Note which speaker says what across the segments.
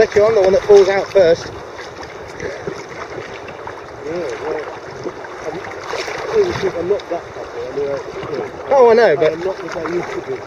Speaker 1: bet you I'm the one that falls out first.
Speaker 2: I'm not that happy anyway.
Speaker 1: Oh, I know, but
Speaker 2: I'm not what I used to be.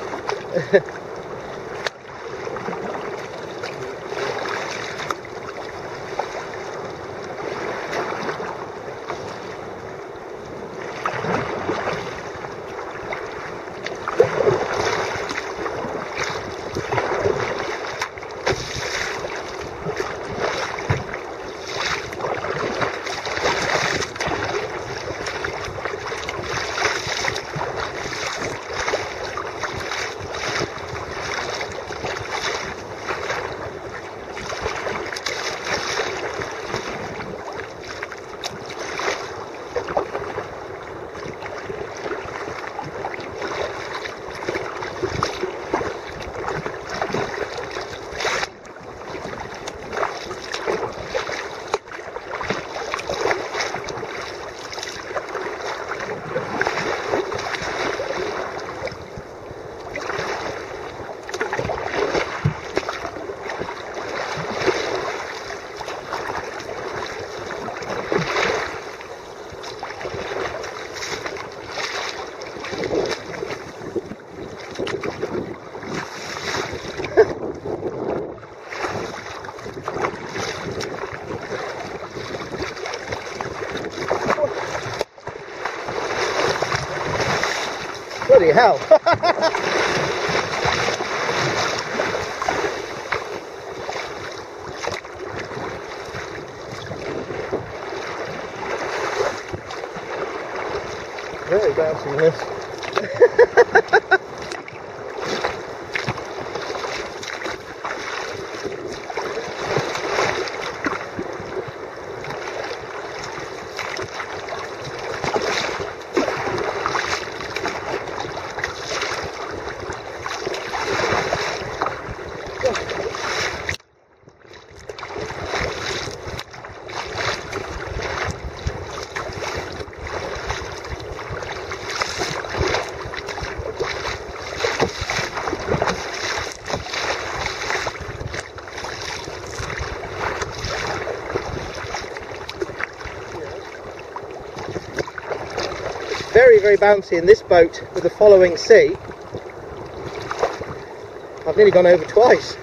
Speaker 1: bloody hell. Very bouncy this. Very, very bouncy in this boat with the following sea. I've nearly gone over twice.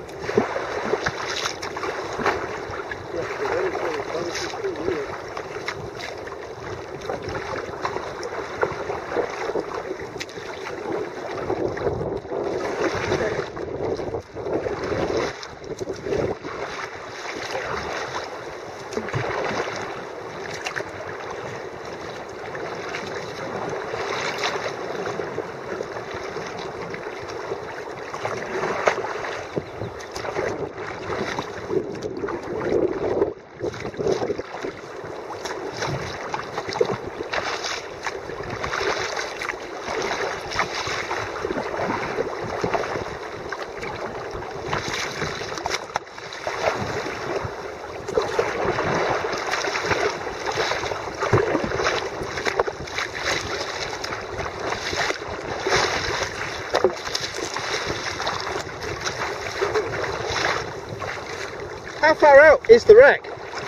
Speaker 1: How far out is the wreck?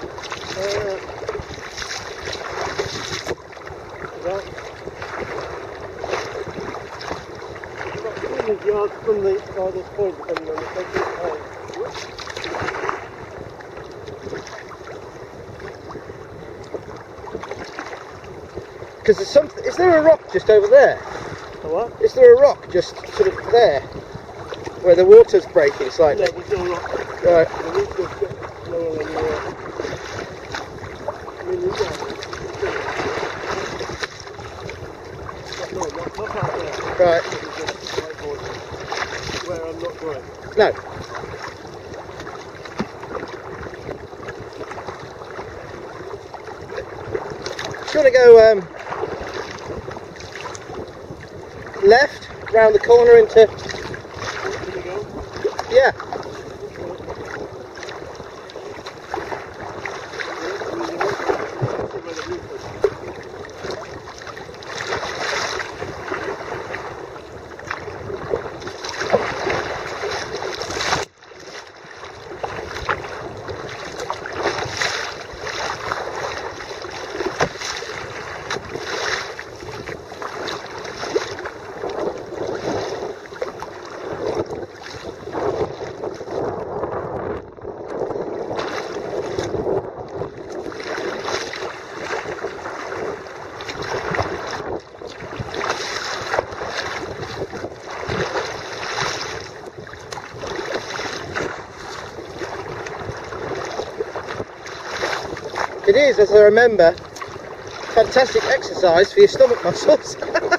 Speaker 2: About 200 yards from the farthest point, depending on the time.
Speaker 1: Because there's something. Is there a rock just over there?
Speaker 2: A what?
Speaker 1: Is there a rock just sort of there, where the water's breaking slightly?
Speaker 2: No, there's no rock.
Speaker 1: Right.
Speaker 2: The roof just gets lower and lower. I mean, you've got... No, not out there.
Speaker 1: Right.
Speaker 2: It's just whiteboard where I'm not going.
Speaker 1: No. Do you want to go left, round the corner into... Yeah. It is, as I remember, fantastic exercise for your stomach muscles.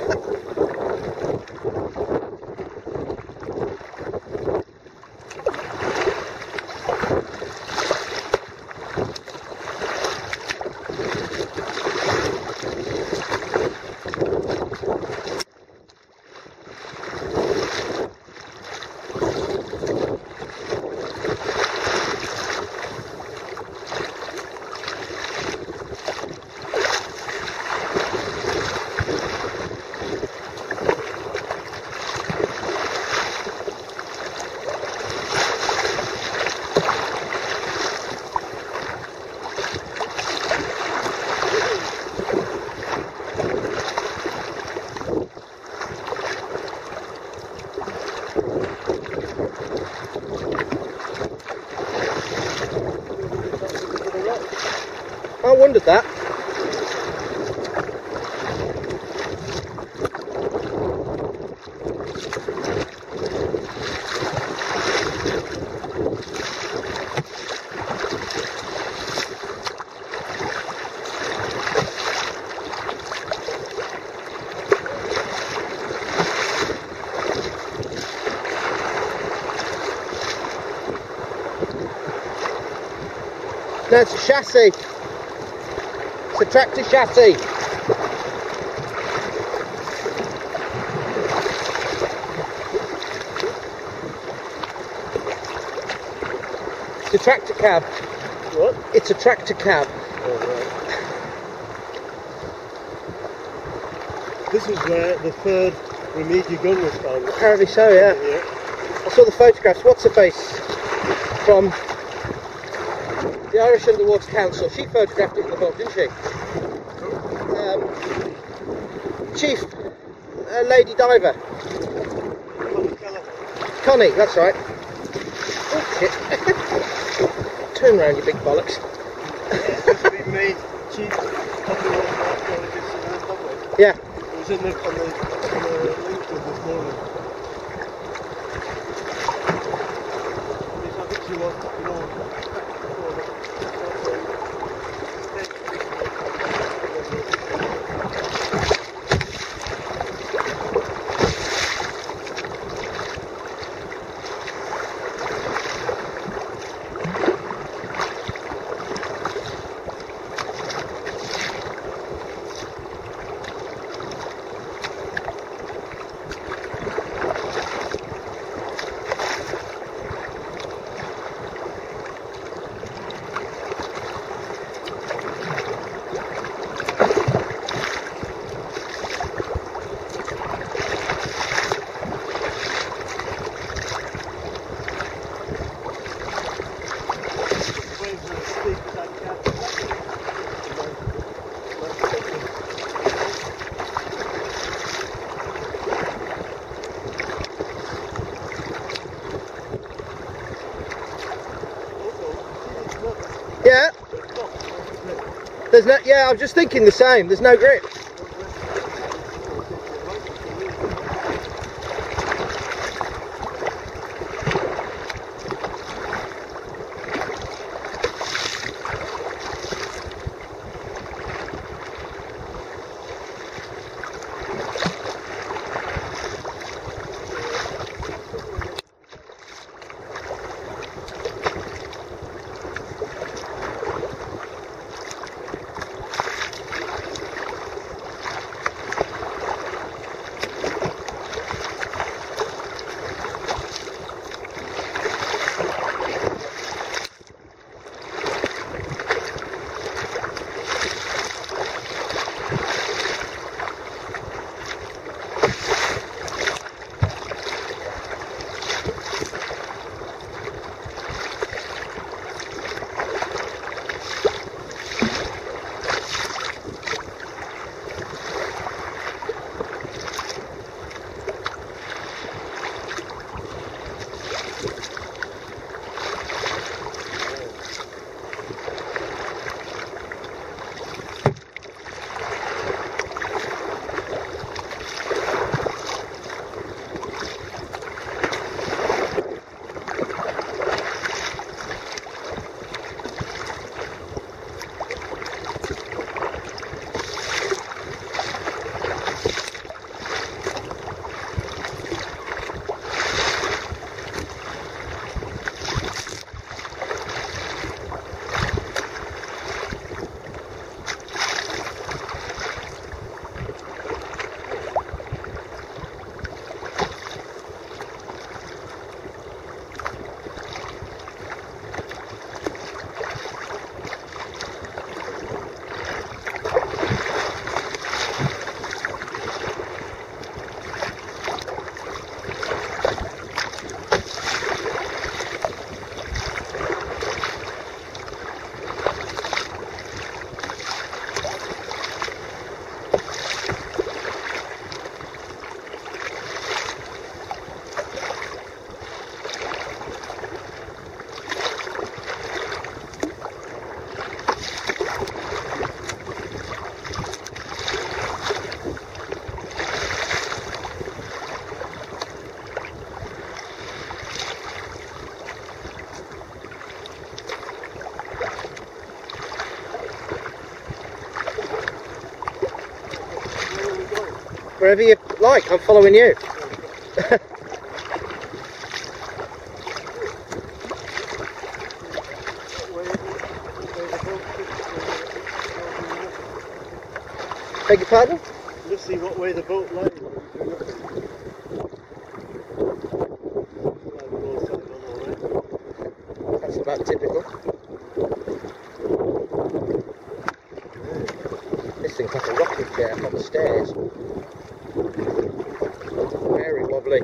Speaker 1: I wondered that. No, it's a chassis. It's a tractor chassis. It's a tractor cab.
Speaker 2: What?
Speaker 1: It's a tractor cab.
Speaker 2: Oh, right. This is where the third Remigi gun was found.
Speaker 1: Apparently so, yeah. I saw the photographs. What's her face? From the Irish Underwater Council. She photographed it in the boat, didn't she? Chief Lady Diver. Connie, that's right. Oh shit. Turn round, you big bollocks. Yeah.
Speaker 2: It was in the link this morning. I think she was,
Speaker 1: Yeah. There's no. Yeah, I'm just thinking the same. There's no grip. Wherever you like, I'm following you. Beg your pardon?
Speaker 2: Just see what way the boat lies.
Speaker 1: That's about typical. This thing's like a rocking chair up on the stairs. Very wobbly.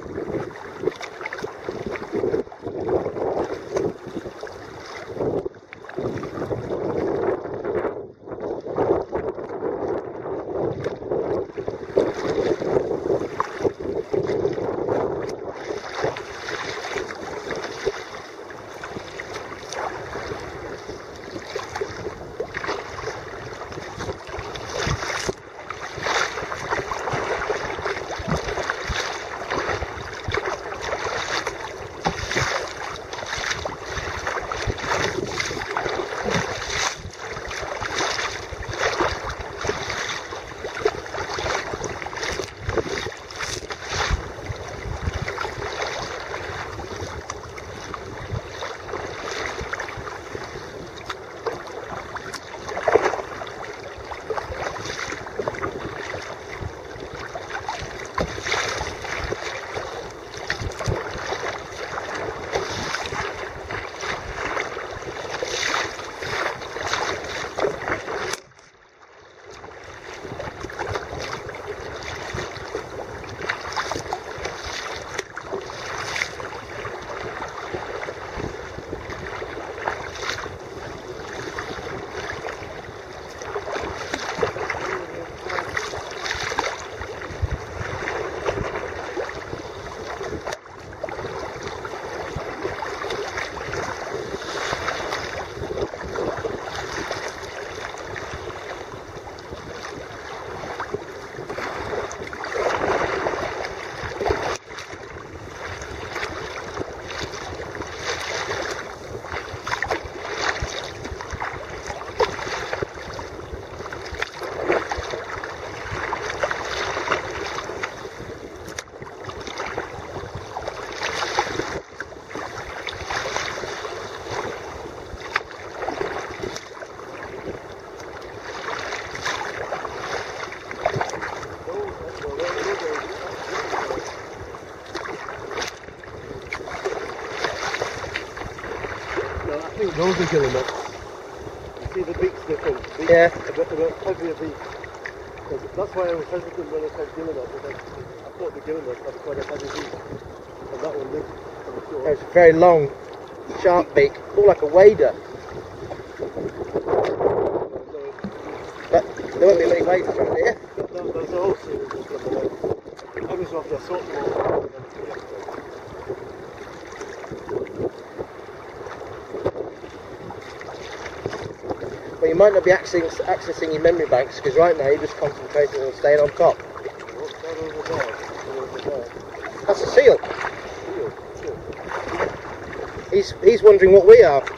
Speaker 2: Those are guillemots. You see the beak's different.
Speaker 1: Yeah.
Speaker 2: A bit heavier beak. That's why I was hesitant when I said guillemot, because I thought the guillemot had quite a heavy beak. And that one did.
Speaker 1: It's a very long, sharp beak, all like a wader. But there won't be many waders around here.
Speaker 2: There's a whole series of them. I was off there sorting them all.
Speaker 1: Well, you might not be accessing your memory banks, because right now you're just concentrating on staying on top.
Speaker 2: What's that over there?
Speaker 1: That's a seal. He's wondering what we are.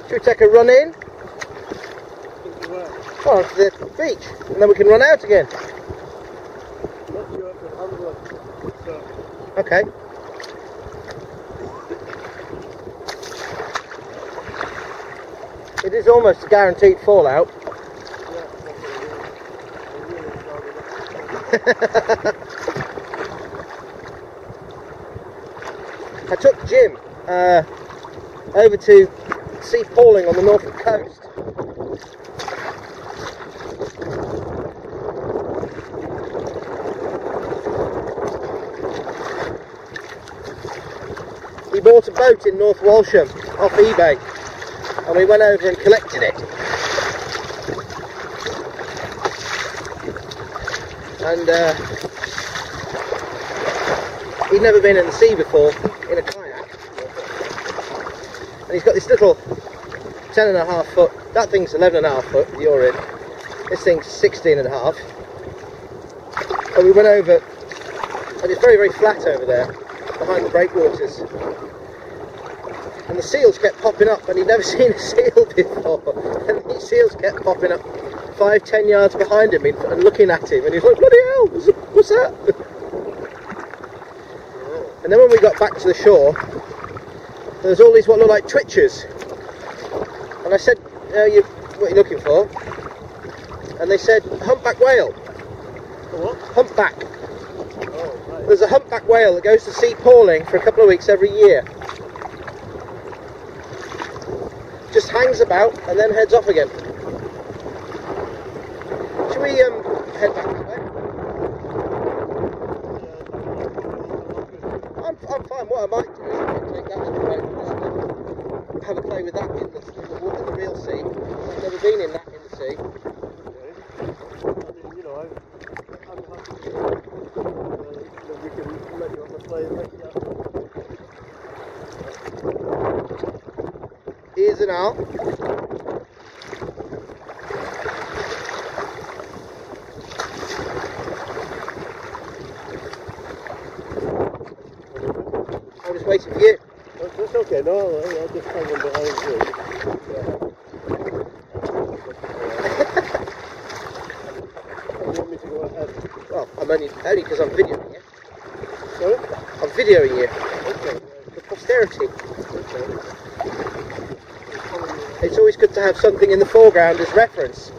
Speaker 1: Should we take a run in? Oh, to the beach, and then we can run out again. Okay. It is almost a guaranteed fallout. I took Jim over to see Pauling on the Norfolk coast. He bought a boat in North Walsham off eBay, and we went over and collected it. And he'd never been in the sea before in a kayak, and he's got this little 10.5 foot, that thing's 11.5 foot you're in, this thing's 16.5, and we went over, and it's very, very flat over there behind the breakwaters, and the seals kept popping up, and he'd never seen a seal before, and these seals kept popping up 5-10 yards behind him and looking at him, and he's like, bloody hell, what's that? And then when we got back to the shore, there was all these what looked like twitchers, and I said, what are you looking for? And they said, humpback whale.
Speaker 2: What?
Speaker 1: Humpback.
Speaker 2: Oh, right.
Speaker 1: There's a humpback whale that goes to sea Pauling for a couple of weeks every year. Just hangs about and then heads off again. Should we head back this way? I'm fine. What I might do is take that little boat and just have a play with that in the real sea. I've never been in that in the sea.
Speaker 2: Okay. I mean, you know, I'm happy to we can let you on the plane like that.
Speaker 1: Ears and out. I'm just waiting for you.
Speaker 2: That's okay, no, I'll just hang on behind you. Yeah. You want me to go ahead?
Speaker 1: Well, I'm only because I'm videoing you.
Speaker 2: Sorry?
Speaker 1: I'm videoing you
Speaker 2: Okay.
Speaker 1: for posterity.
Speaker 2: Okay.
Speaker 1: It's always good to have something in the foreground as reference.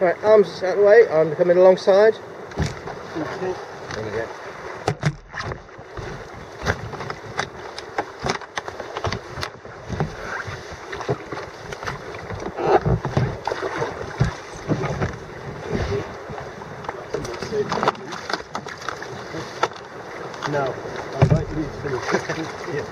Speaker 1: Right, arms out of the way, I'm coming alongside.
Speaker 2: Okay.
Speaker 1: There we go.
Speaker 2: Now, I'd like you to finish. Yeah.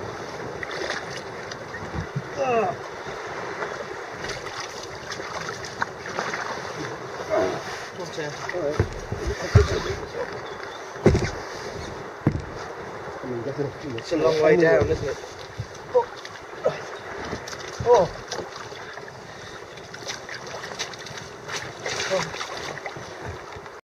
Speaker 2: Alright.
Speaker 1: It's a long way down, isn't it? Oh.